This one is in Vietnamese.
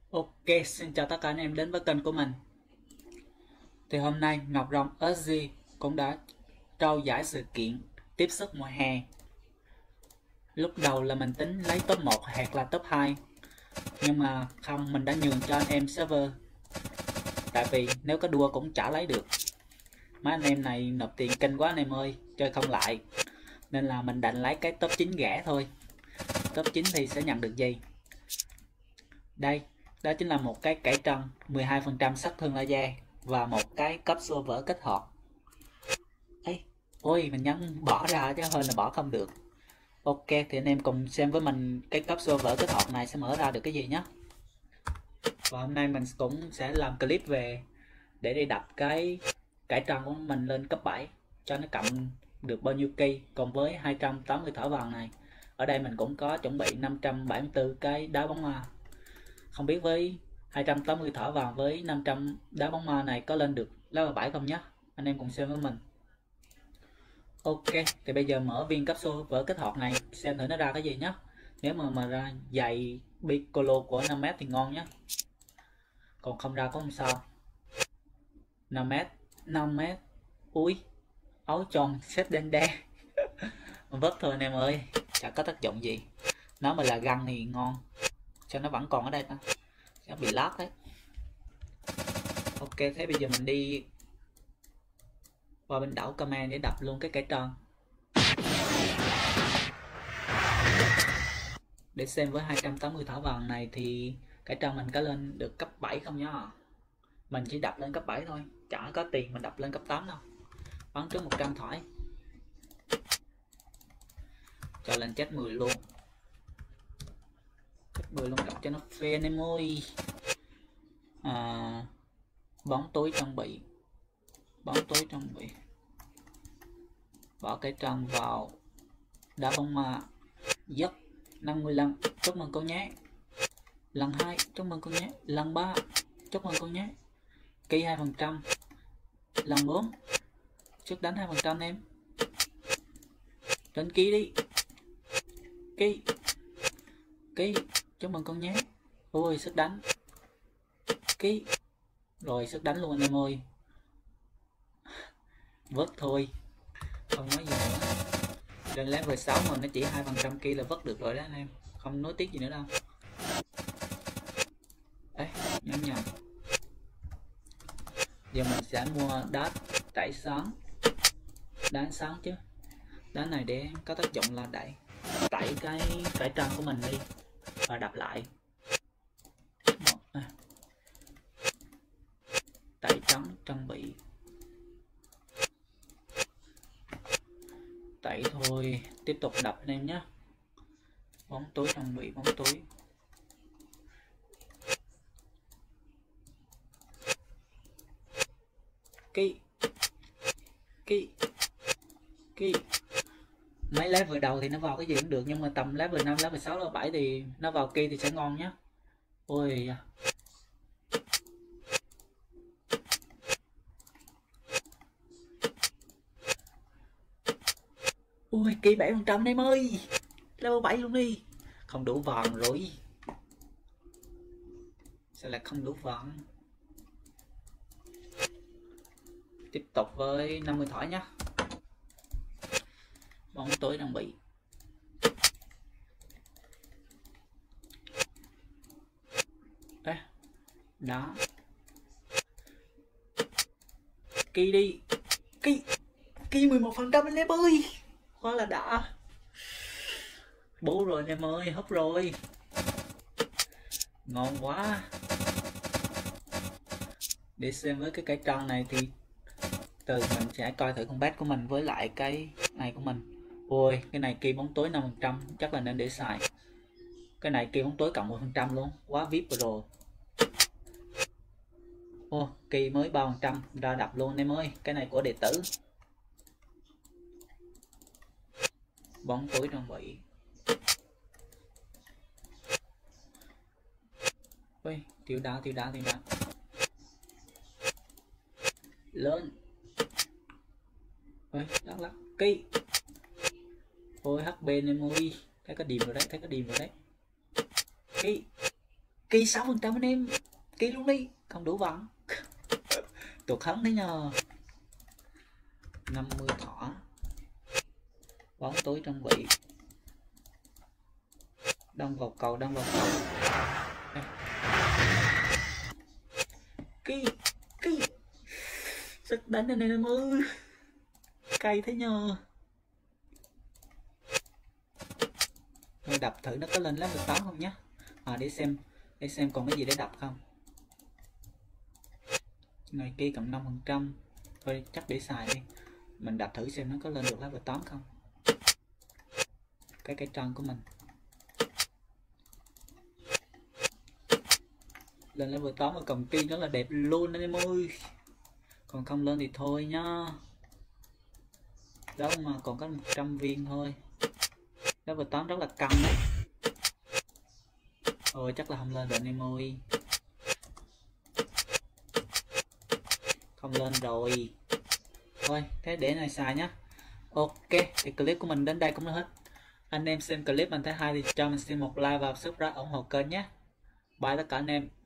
Ok, xin chào tất cả anh em đến với kênh của mình. Thì hôm nay Ngọc Rồng SG cũng đã trao giải sự kiện tiếp sức mùa hè. Lúc đầu là mình tính lấy top 1 hoặc là top 2, nhưng mà không, mình đã nhường cho anh em server. Tại vì nếu có đua cũng chả lấy được. Mấy anh em này nộp tiền kinh quá anh em ơi, chơi không lại. Nên là mình đành lấy cái top 9 rẻ thôi. Top 9 thì sẽ nhận được gì? Đây, đó chính là một cái cải trần 12% sát thương laser và một cái cấp xô vỡ kết hợp. Ấy, ôi mình nhấn bỏ ra chứ hơn là bỏ không được. Ok, thì anh em cùng xem với mình cái cấp xô vỡ kết hợp này sẽ mở ra được cái gì nhé. Và hôm nay mình cũng sẽ làm clip về để đi đập cái cải trần của mình lên cấp 7 cho nó cộng được bao nhiêu cây. Còn với 280 thỏi vàng này, ở đây mình cũng có chuẩn bị 574 cái đá bóng ma. Không biết với 280 thỏi vàng với 500 đá bóng ma này có lên được level 7 không nhé. Anh em cùng xem với mình. Ok, thì bây giờ mở viên cấp số vở kết hợp này xem thử nó ra cái gì nhé. Nếu mà ra giày Piccolo của 5m thì ngon nhé. Còn không ra cũng không sao. 5m, 5m. Ui, áo tròn xếp đen đen. Vớt thôi anh em ơi, chả có tác dụng gì. Nó mà là găng thì ngon. Cho nó vẫn còn ở đây ta. Nó bị lát đấy. Ok, thế bây giờ mình đi qua bên đảo Kamen để đập luôn cái cải tròn. Để xem với 280 thỏi vàng này thì cải tròn mình có lên được cấp 7 không nhá. Mình chỉ đập lên cấp 7 thôi, chẳng có tiền mình đập lên cấp 8 đâu. Bắn trước 100 thỏi. Cho lên chết 10 luôn. Chết 10 luôn, đập cho nó phê anh em ơi. Bóng tối trang bị. Bóng tối trang bị. Bỏ cái tròn vào đá bóng ma. Dấp 50 lần, chúc mừng cô nhé. Lần 2, chúc mừng cô nhé. Lần 3, chúc mừng cô nhé. Ký 2%. Lần 4, trước đánh 2% em. Đến ký đi. Ký. Ký, chúc mừng con nhé. Ôi sức đánh. Ký. Rồi sức đánh luôn anh em ơi. Vớt thôi, không nói gì nữa. Lên level 6 mà nó chỉ 2% kia là vớt được rồi đó anh em, không nói tiếc gì nữa đâu. Đấy, nhớ nhầm. Giờ mình sẽ mua đá tẩy sáng. Đá ánh sáng chứ. Đá này để có tác dụng là tẩy cái cải trang của mình đi và đập lại. Tẩy trắng trang bị. Tẩy thôi, tiếp tục đập anh em nhé. Bóng tối trang bị, bóng tối. Cái mấy level đầu thì nó vào cái gì cũng được, nhưng mà tầm level 5, level 6, level 7 thì nó vào kia thì sẽ ngon nhé. Ôi ui, kỳ 7% em ơi, level 7 luôn đi. Không đủ vàng rồi. Sao lại không đủ vàng? Tiếp tục với 50 thỏi nhé. Bóng tối đang bị. Đấy, đó. Kỳ đi. Kỳ 11% anh em ơi, quá là đã. Bố rồi anh em ơi, húp rồi. Ngon quá. Để xem với cái cải tròn này thì từ mình sẽ coi thử con bát của mình với lại cái này của mình. Ôi, cái này kia bóng tối 5%, chắc là nên để xài. Cái này kia bóng tối cộng 10% luôn, quá VIP rồi. Ô, kỳ mới 3% ra đập luôn em ơi, cái này của đệ tử. Bóng tối trang bị. Ôi, tiêu đá. Lên. Ôi, lắc. Kỳ. Ôi, HB em ơi, thấy có điểm rồi đấy. Kỳ. Ký 6% anh em. Ký luôn đi, không đủ bằng. Tụt hấn thế nhờ. 50 thỏ. Bóng tối trong vị. Đâm vào cầu, đâm vào cầu. Ký sức đánh anh em ơi. Cay thế nhờ. Thôi đập thử nó có lên level 8 không nhé. Để xem còn cái gì để đập không. Này kia cộng 5%. Thôi chắc để xài đi. Mình đập thử xem nó có lên được level 8 không. Cái tròn của mình. Lên level 8 và cộng kia nó là đẹp luôn anh em ơi. Còn không lên thì thôi nhá. Đó mà còn có 100 viên thôi. Level 8 rất là căng đấy. Ôi chắc là không lên được anh em ơi. Không lên rồi. Thôi thế để này xài nhá. Ok thì clip của mình đến đây cũng đã hết. Anh em xem clip mình thấy hay thì cho mình xin một like và subscribe ủng hộ kênh nhé. Bye tất cả anh em.